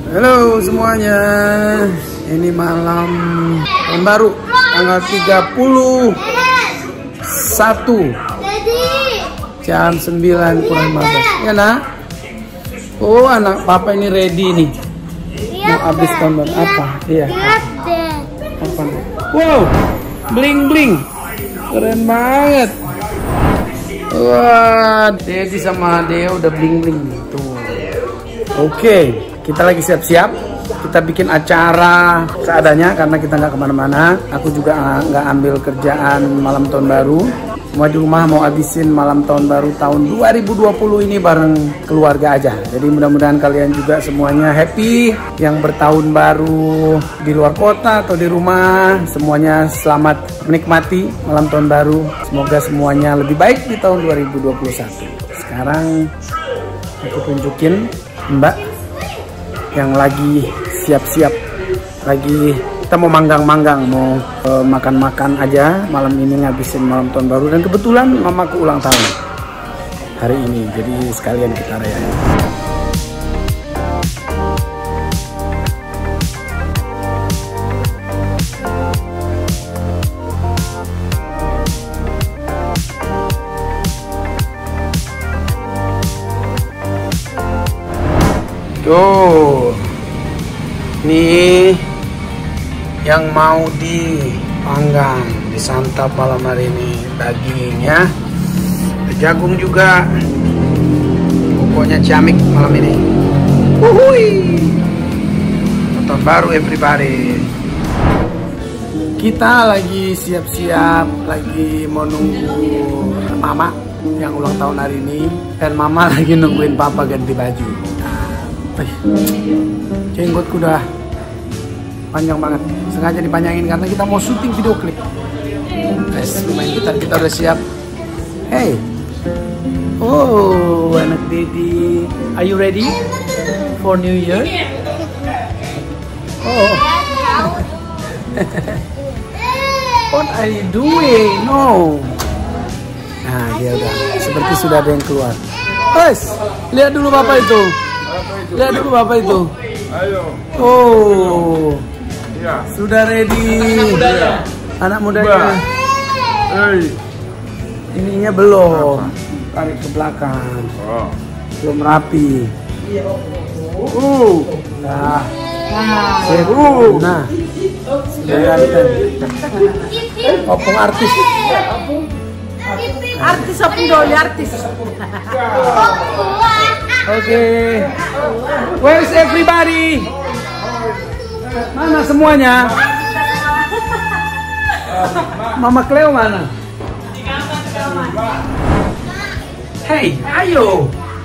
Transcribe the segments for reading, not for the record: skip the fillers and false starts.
Halo semuanya, ini malam tahun baru tanggal 31 jam 9 kurang 15 ya nak. Oh anak papa ini ready nih, mau habis tahun baru. Apa? Iya. Apa? Wow, bling bling, keren banget. Wah, Dedi sama Deo udah bling bling tuh. Oke, kita lagi siap-siap. Kita bikin acara seadanya karena kita nggak kemana-mana. Aku juga nggak ambil kerjaan malam tahun baru. Semua di rumah mau habisin malam tahun baru tahun 2020 ini bareng keluarga aja. Jadi mudah-mudahan kalian juga semuanya happy. Yang bertahun baru di luar kota atau di rumah, semuanya selamat menikmati malam tahun baru. Semoga semuanya lebih baik di tahun 2021. Sekarang aku tunjukin Mbak yang lagi siap-siap, lagi kita mau manggang-manggang, mau makan-makan aja malam ini ngabisin malam tahun baru. Dan kebetulan mamaku ulang tahun hari ini, jadi sekalian kita rayain. Tuh, nih yang mau dipanggang, disantap malam hari ini dagingnya, jagung juga, pokoknya ciamik malam ini. Wuhui, tahun baru everybody. Kita lagi siap-siap, lagi mau nunggu mama yang ulang tahun hari ini, dan mama lagi nungguin papa ganti baju. Jenggotku udah panjang banget, sengaja dipanjangin karena kita mau syuting video klip. Guys, lumayan kita udah siap. Hey, oh anak Dedi, are you ready for New Year? Oh, what are you doing? No. Nah dia udah, seperti sudah ada yang keluar. Guys, lihat dulu bapak itu. Lihat dulu bapak itu. Ayo. Oh. Iya. Sudah ready. Anak mudanya. Hey. Ininya belum. Tarik ke belakang. Oh. Belum rapi. Nah. Nah. Sudah ganteng. Opung artis. Artis opung doli artis. Oke. Where's everybody? Mana semuanya? Mama Cleo mana? Hey, ayo.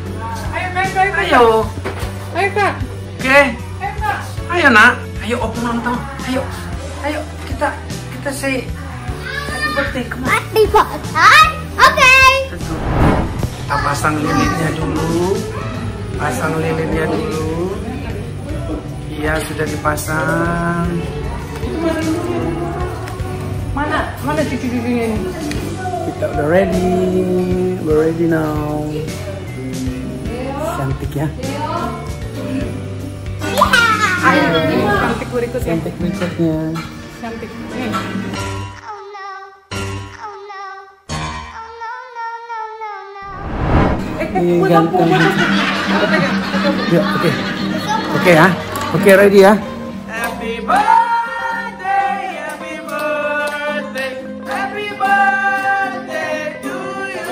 Ayo. Ayo kak. Oke. Ayo nak. Ayo opung ulang tahun. Ayo kita say happy birthday. Come on. Happy birthday. Oke. Kita pasang lilinnya dulu. Pasang lilinnya dulu. Iya, sudah dipasang. Mana cucu-cucunya ini? Kita udah ready. We're ready now. Cantik ya. Ayo, cantik berikutnya. Cantik berikutnya. Cantik. Ini ganteng. Ya, oke. Oke ya. Oke, ready ya. Happy birthday, happy birthday, happy birthday to you.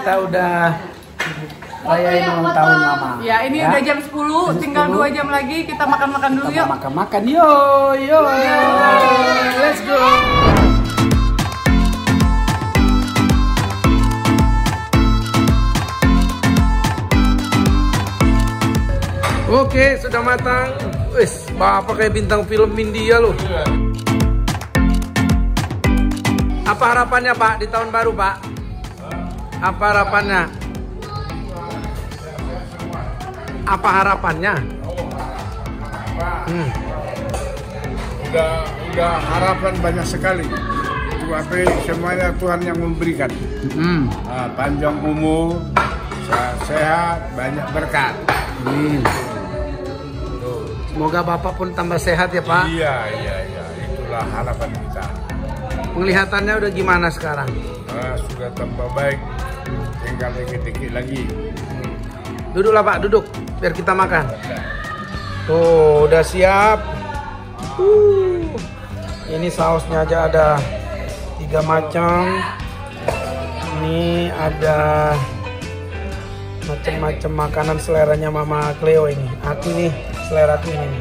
kita udah rayain ulang tahun mama. Ya, ini udah jam 10, tinggal 2 jam lagi kita makan-makan dulu Kita yuk. makan-makan, yo. Let's go. Oke, sudah matang. Wis, Bapak kayak bintang film India loh. Apa harapannya Pak di tahun baru Pak? Apa harapannya? Apa harapannya? Udah harapan banyak sekali. Tapi semuanya Tuhan yang memberikan. Panjang umur, sehat, banyak berkat. Amin. Semoga Bapak pun tambah sehat ya Pak. Iya. Itulah harapan kita. Penglihatannya udah gimana sekarang? Sudah tambah baik. Tinggal dikit-dikit lagi. Duduklah Pak, duduk. Biar kita makan. Tuh, udah siap. Ini sausnya aja ada 3 macam. Ini ada macam-macam makanan seleranya Mama Cleo ini. Aku nih, selera aku ini.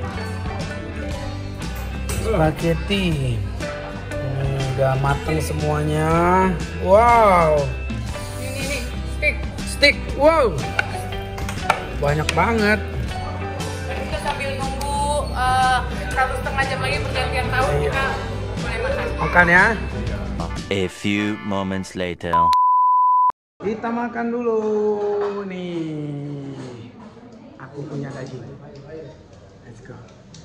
Spaghetti. Ini udah matang semuanya. Wow. Ini Stick. Wow. Banyak banget. Dan kita sambil nunggu 1,5 jam lagi pergantian tahun kita mulai makan. Makan ya. A few moments later. Kita makan dulu nih. Aku punya daging. Let's go.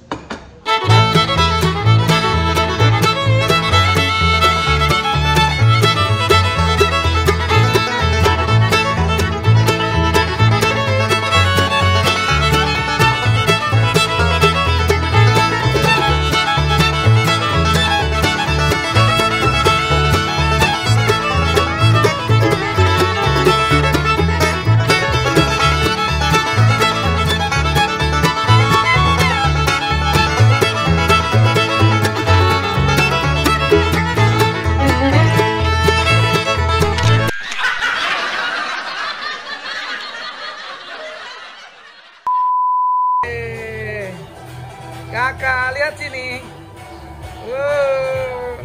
Kakak, lihat sini. Wow.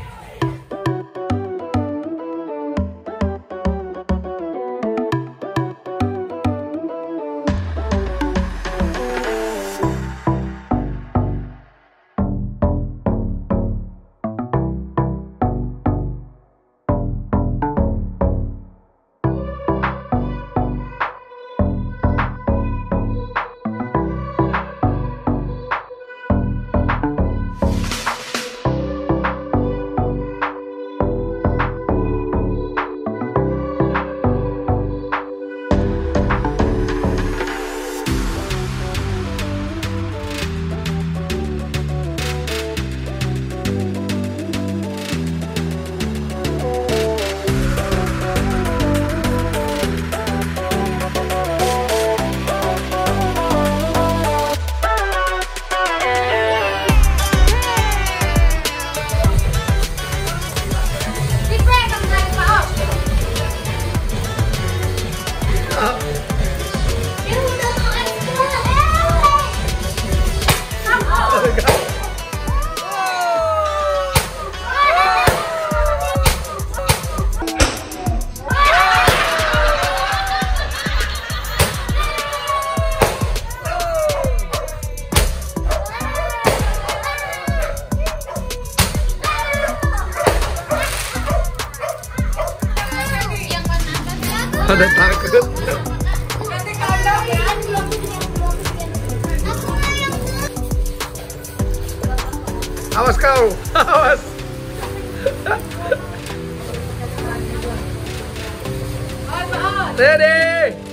Ada takut. Awas kau, awas. Ready?